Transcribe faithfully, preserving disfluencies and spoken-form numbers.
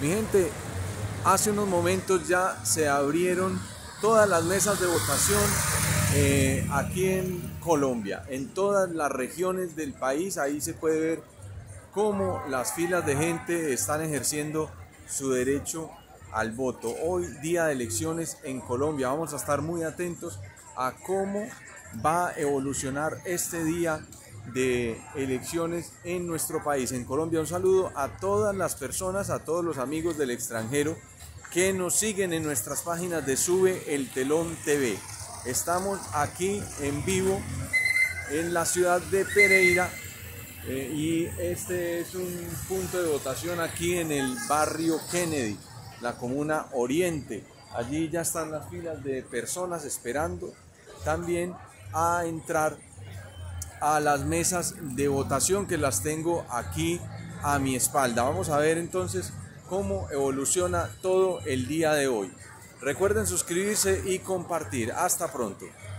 Mi gente, hace unos momentos ya se abrieron todas las mesas de votación eh, aquí en Colombia, en todas las regiones del país. Ahí se puede ver cómo las filas de gente están ejerciendo su derecho al voto. Hoy día de elecciones en Colombia, vamos a estar muy atentos a cómo va a evolucionar este día de elecciones en nuestro país, en Colombia. Un saludo a todas las personas, a todos los amigos del extranjero que nos siguen en nuestras páginas de Sube el Telón T V. Estamos aquí en vivo en la ciudad de Pereira eh, y este es un punto de votación aquí en el barrio Kennedy, la comuna Oriente. Allí ya están las filas de personas esperando también a entrar a las mesas de votación, que las tengo aquí a mi espalda. Vamos a ver entonces cómo evoluciona todo el día de hoy. Recuerden suscribirse y compartir. Hasta pronto.